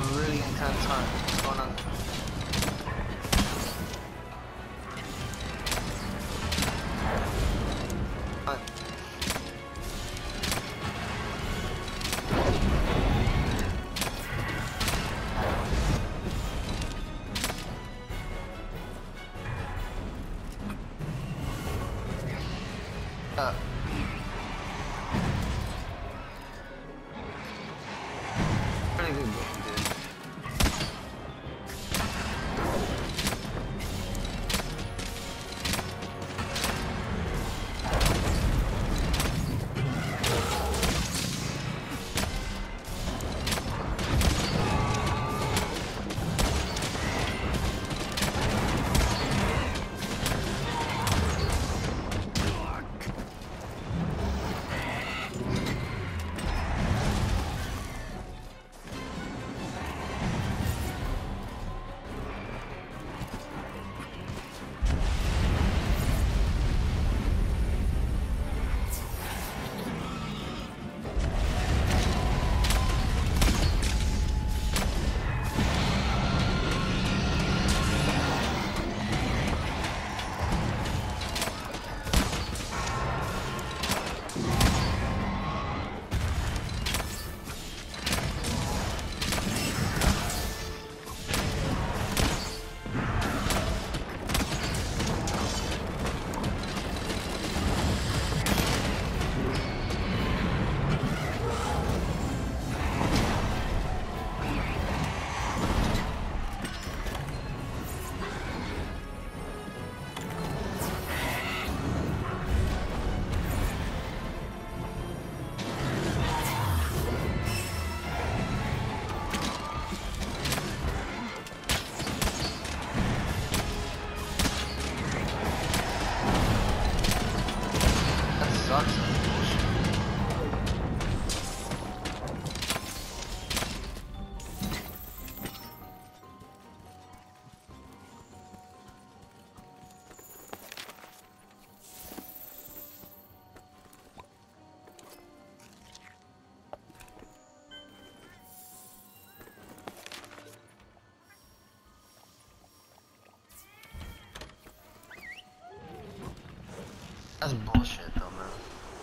really intense hunt. What's going on? Hunt. Pretty good game, dude. That sucks. That's bullshit. That's bullshit though, man.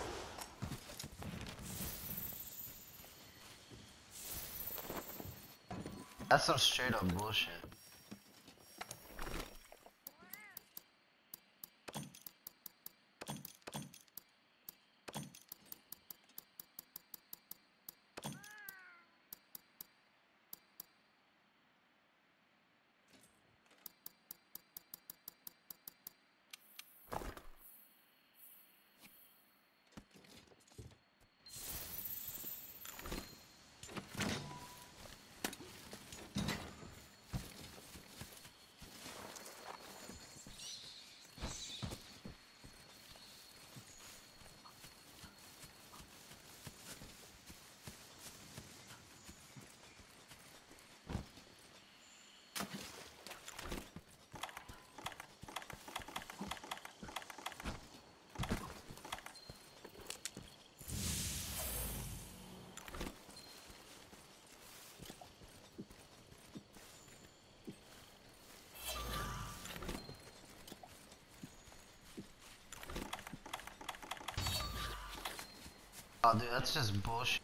That's some straight up bullshit. Oh, dude, that's just bullshit.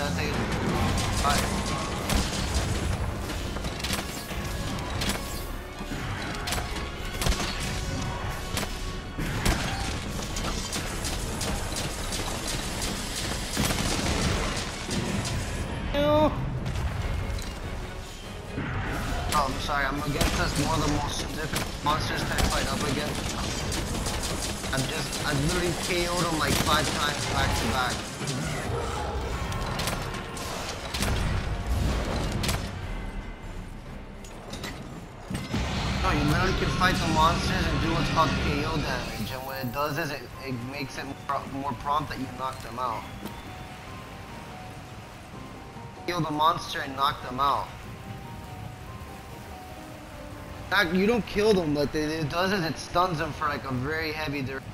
gotta take it. Alright. Oh, I'm sorry, I'm against us one of the most difficult monsters to fight up against. I've literally KO'd him like 5 times back to back. No, you literally can fight the monsters and do what's called KO damage, and what it does is it makes it more prompt that you knock them out. Kill the monster and knock them out. You don't kill them, but it does is it stuns them for like a very heavy duration.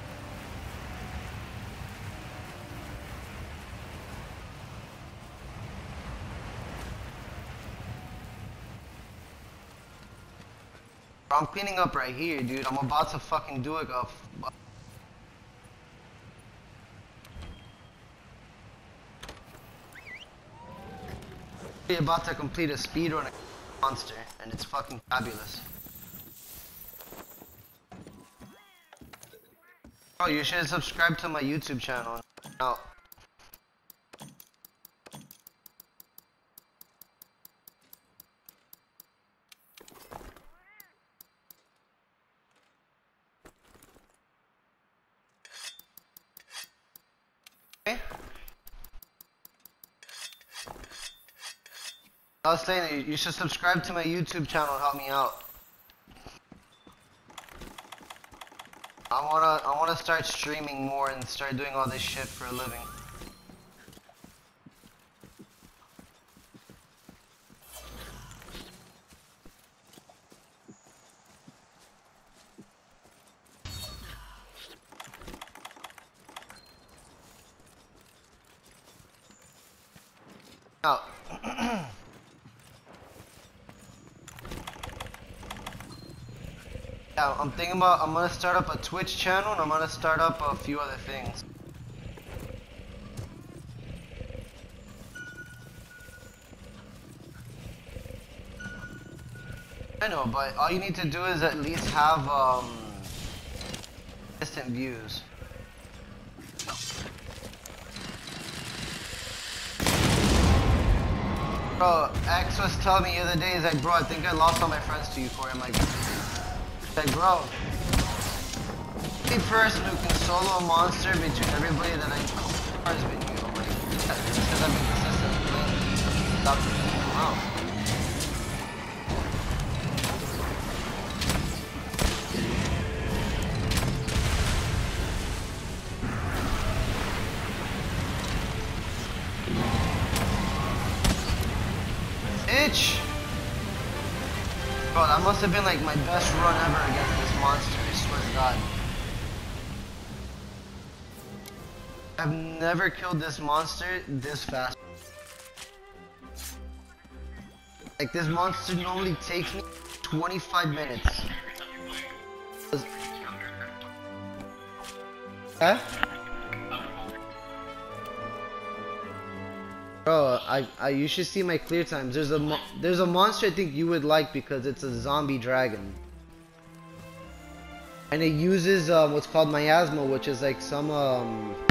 I'm cleaning up right here, dude. I'm about to fucking do it. I'm about to complete a speedrun monster, and it's fucking fabulous. Oh, you should subscribe to my YouTube channel. Now. Okay. I was saying you should subscribe to my YouTube channel and help me out. I wanna start streaming more and start doing all this shit for a living. Now, yeah, I'm thinking about, I'm gonna start up a Twitch channel and I'm gonna start up a few other things. I know, but all you need to do is at least have distant views. Bro, X was telling me the other day, he's like, bro, I think I lost all my friends to you, Corey. I'm like, bro, the person who can solo a monster between everybody that I know has been you. I'm like, yeah, it's because I've been consistent playing. Stop taking them out. Bitch! Bro, that must have been like my best run ever against this monster, I swear to God. I've never killed this monster this fast. Like, this monster normally takes me 25 minutes. Huh? Bro, you should see my clear times. There's a monster I think you would like because it's a zombie dragon. And it uses what's called miasma, which is like some